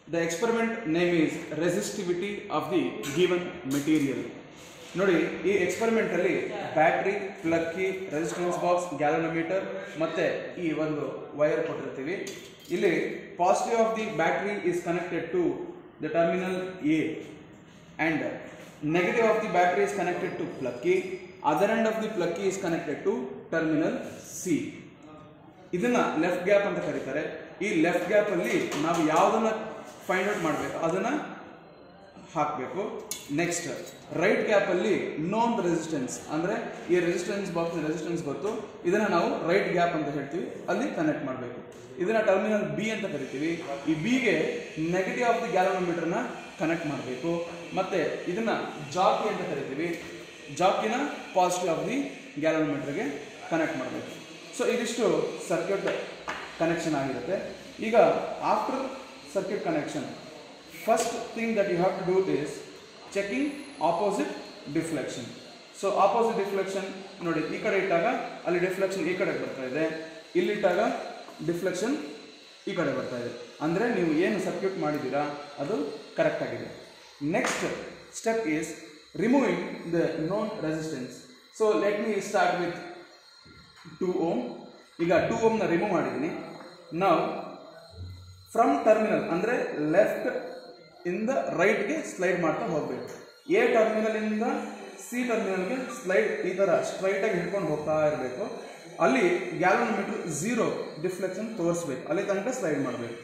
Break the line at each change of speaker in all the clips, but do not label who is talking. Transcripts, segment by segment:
The experiment name is resistivity of the given material. ನೋಡಿ ಈ experiment ಅಲ್ಲಿ battery, plug key, resistance box, galvanometer ಮತ್ತೆ ಈ ಒಂದು ವೈರ್ ಕೊಟ್ಟಿರ್ತೀವಿ. ಇಲ್ಲಿ positive of the battery is connected to the terminal A and negative of the battery is connected to plug key. Other end of the plug key is connected to terminal C. ಇದನ್ನ left gap ಅಂತ ಕರೀತಾರೆ. ಈ left gap ಅಲ್ಲಿ ನಾವು ಯಾವುದನ್ನ find out ಮಾಡಬೇಕು ಅದನ್ನ ಹಾಕಬೇಕು. ನೆಕ್ಸ್ಟ್ ರೈಟ್ ಗ್ಯಾಪ್ ಅಲ್ಲಿ ನೋನ್ ರೆಸಿಸ್ಟೆನ್ಸ್ ಅಂದ್ರೆ ಈ ರೆಸಿಸ್ಟೆನ್ಸ್ ಬಾಕ್ಸ್ ರೆಸಿಸ್ಟೆನ್ಸ್ ಗೊತ್ತು, ಇದನ್ನ ನಾವು ರೈಟ್ ಗ್ಯಾಪ್ ಅಂತ ಹೇಳ್ತೀವಿ, ಅಲ್ಲಿ ಕನೆಕ್ಟ್ ಮಾಡಬೇಕು. ಇದನ್ನ ಟರ್ಮಿನಲ್ ಬಿ ಅಂತ ಕರಿತೀವಿ. ಈ ಬಿಗೆ ನೆಗೆಟಿವ್ ಆಫ್ ದಿ ಗ್ಯಾಲೋನೋಮೀಟರ್ನ ಕನೆಕ್ಟ್ ಮಾಡಬೇಕು. ಮತ್ತೆ ಇದನ್ನ ಜಾಕಿ ಅಂತ ಕರಿತೀವಿ, ಜಾಕಿನ ಪಾಸಿಟಿವ್ ಆಫ್ ದಿ ಗ್ಯಾಲೋನೋಮೀಟರ್ಗೆ ಕನೆಕ್ಟ್ ಮಾಡಬೇಕು. ಸೊ ಇದಿಷ್ಟು ಸರ್ಕ್ಯೂಟ್ ಕನೆಕ್ಷನ್ ಆಗಿರುತ್ತೆ. ಈಗ after circuit connection first thing that you have to do is checking opposite deflection. So opposite deflection ನೋಡಿ, ಈ ಕಡೆ ಇಟ್ಟಾಗ ಅಲ್ಲಿ ಡಿಫ್ಲೆಕ್ಷನ್ ಈ ಕಡೆ ಬರ್ತಾ ಇದೆ, ಇಲ್ಲಿಟ್ಟಾಗ ಡಿಫ್ಲೆಕ್ಷನ್ ಈ ಕಡೆ ಬರ್ತಾ ಇದೆ. ಅಂದರೆ ನೀವು ಏನು ಸರ್ಕ್ಯೂಟ್ ಮಾಡಿದ್ದೀರಾ ಅದು ಕರೆಕ್ಟ್ ಆಗಿದೆ. Next step is removing the known resistance. So let me start with 2 ohm. ಈಗ 2 ohm ನ ರಿಮೂವ್ ಮಾಡಿದ್ದೀನಿ. ನಾವು ಫ್ರಮ್ ಟರ್ಮಿನಲ್ ಅಂದರೆ ಲೆಫ್ಟ್ ಇಂದ ರೈಟ್ಗೆ ಸ್ಲೈಡ್ ಮಾಡ್ತಾ ಹೋಗಬೇಕು. ಎ ಟರ್ಮಿನಲ್ ಇಂದ ಸಿ ಟರ್ಮಿನಲ್ಗೆ ಸ್ಲೈಡ್ ಈ ಥರ ಸ್ಟ್ರೈಟಾಗಿ ಹಿಡ್ಕೊಂಡು ಹೋಗ್ತಾ ಇರಬೇಕು. ಅಲ್ಲಿ ಗ್ಯಾಲೋನೋಮೀಟರ್ 0 ಡಿಫ್ಲೆಕ್ಷನ್ ತೋರಿಸ್ಬೇಕು, ಅಲ್ಲಿ ತನಕ ಸ್ಲೈಡ್ ಮಾಡಬೇಕು.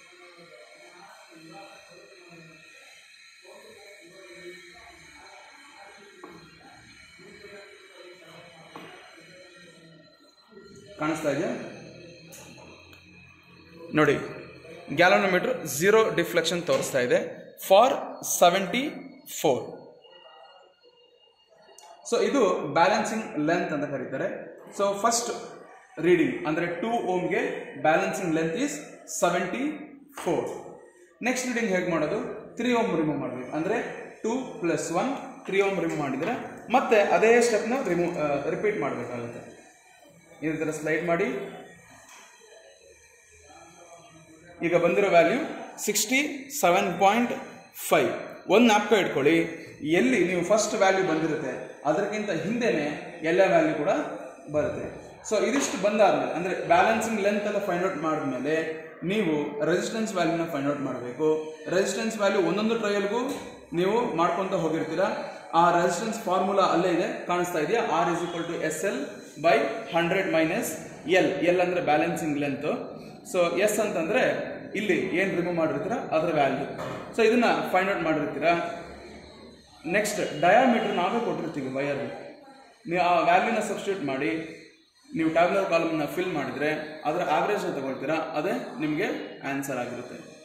ಕಾಣಿಸ್ತಾ ಇದೆಯಾ ನೋಡಿ, ಗ್ಯಾಲೋನೋಮೀಟರ್ 0 ಡಿಫ್ಲೆಕ್ಷನ್ ತೋರಿಸ್ತಾ ಇದೆ ಫಾರ್ 74. ಸೊ ಇದು ಬ್ಯಾಲೆನ್ಸಿಂಗ್ ಲೆಂತ್ ಅಂತ ಕರೀತಾರೆ. ಸೊ ಫಸ್ಟ್ ರೀಡಿಂಗ್ ಅಂದರೆ 2 ohmಗೆ balancing length is 74. Next reading ಹೇಗೆ ಮಾಡೋದು, 3 ohm ರಿಮೂವ್ ಮಾಡಬೇಕು. ಅಂದರೆ 2 + 1 3 ohm ರಿಮೂವ್ ಮಾಡಿದರೆ ಮತ್ತೆ ಅದೇ ಸ್ಟೆಪ್ನ ರಿಪೀಟ್ ಮಾಡಬೇಕಾಗುತ್ತೆ. ಈ ಥರ ಸ್ಲೈಡ್ ಮಾಡಿ. ಈಗ ಬಂದಿರೋ ವ್ಯಾಲ್ಯೂ 67.5. ಒಂದು ಜ್ಞಾಪಕ ಇಟ್ಕೊಳ್ಳಿ, ಎಲ್ಲಿ ನೀವು ಫಸ್ಟ್ ವ್ಯಾಲ್ಯೂ ಬಂದಿರುತ್ತೆ ಅದಕ್ಕಿಂತ ಹಿಂದೆನೇ ಎಲ್ಲ ವ್ಯಾಲ್ಯೂ ಕೂಡ ಬರುತ್ತೆ. ಸೊ ಇದಿಷ್ಟು ಬಂದಾದ್ಮೇಲೆ ಅಂದರೆ ಬ್ಯಾಲೆನ್ಸಿಂಗ್ ಲೆಂತ್ ಎಲ್ಲ ಫೈಂಡ್ ಔಟ್ ಮಾಡಿದ್ಮೇಲೆ ನೀವು ರೆಸಿಸ್ಟೆನ್ಸ್ ವ್ಯಾಲ್ಯೂನ ಫೈಂಡ್ ಔಟ್ ಮಾಡಬೇಕು. ರೆಸಿಸ್ಟೆನ್ಸ್ ವ್ಯಾಲ್ಯೂ ಒಂದೊಂದು ಟ್ರಯಲ್ಗೂ ನೀವು ಮಾಡ್ಕೊತ ಹೋಗಿರ್ತೀರಾ. ಆ ರೆಸಿಸ್ಟೆನ್ಸ್ ಫಾರ್ಮುಲಾ ಅಲ್ಲೇ ಇದೆ, ಕಾಣಿಸ್ತಾ ಇದೆಯಾ, R = SL/100 - L. L ಅಂದರೆ ಬ್ಯಾಲೆನ್ಸಿಂಗ್ ಲೆಂತ್. ಸೊ ಎಸ್ ಅಂತಂದರೆ ಇಲ್ಲಿ ಏನು ರಿಮೂವ್ ಮಾಡಿರ್ತೀರ ಅದರ ವ್ಯಾಲ್ಯೂ. ಸೊ ಇದನ್ನ ಫೈಂಡ್ ಔಟ್ ಮಾಡಿರ್ತೀರಾ. ನೆಕ್ಸ್ಟ್ ಡಯಾಮೀಟರ್ ನಾವೇ ಕೊಟ್ಟಿರ್ತೀವಿ ವೈರ್, ನೀವು ಆ ವ್ಯಾಲ್ಯೂನ ಸಬ್ಸ್ಟಿಟ್ಯೂಟ್ ಮಾಡಿ ನೀವು ಟ್ಯಾಬ್ಯುಲರ್ ಕಾಲಮ್ನ ಫಿಲ್ ಮಾಡಿದರೆ ಅದರ ಆವ್ರೇಜ್ನ ತಗೊಳ್ತೀರಾ, ಅದೇ ನಿಮಗೆ ಆನ್ಸರ್ ಆಗಿರುತ್ತೆ.